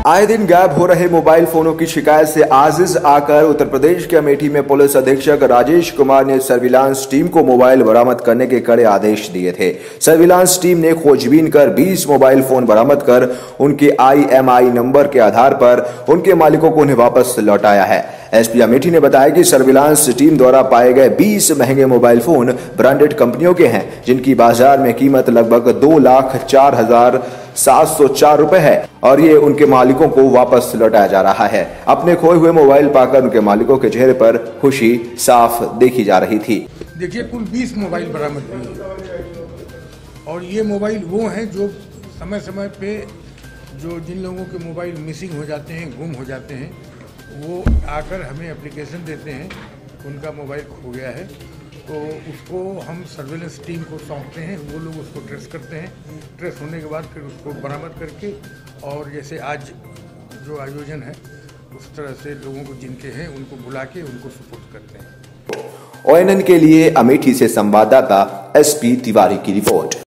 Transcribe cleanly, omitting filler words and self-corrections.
आए दिन गायब हो रहे मोबाइल फोनों की शिकायत से आजिज आकर उत्तर प्रदेश के अमेठी में पुलिस अधीक्षक राजेश कुमार ने सर्विलांस टीम को मोबाइल बरामद करने के कड़े आदेश दिए थे। सर्विलांस टीम ने खोजबीन कर 20 मोबाइल फोन बरामद कर उनके IMEI नंबर के आधार पर उनके मालिकों को उन्हें वापस लौटाया है। एसपी अमेठी ने बताया कि सर्विलांस टीम द्वारा पाए गए 20 महंगे मोबाइल फोन ब्रांडेड कंपनियों के हैं, जिनकी बाजार में कीमत लगभग 2,04,704 रुपए है और ये उनके मालिकों को वापस लौटाया जा रहा है। अपने खोए हुए मोबाइल पाकर उनके मालिकों के चेहरे पर खुशी साफ देखी जा रही थी। देखिए, कुल 20 मोबाइल बरामद हुए और ये मोबाइल वो हैं जो समय समय पे जिन लोगों के मोबाइल मिसिंग हो जाते हैं, गुम हो जाते हैं, वो आकर हमें एप्लीकेशन देते हैं उनका मोबाइल खो गया है, तो उसको हम सर्वेलेंस टीम को सौंपते हैं। वो लोग उसको ट्रेस करते हैं। ट्रेस होने के बाद फिर उसको बरामद करके और जैसे आज जो आयोजन है उस तरह से लोगों को जिनके हैं उनको बुला के उनको सुपुर्द करते हैं। ONN के लिए अमेठी से संवाददाता SP तिवारी की रिपोर्ट।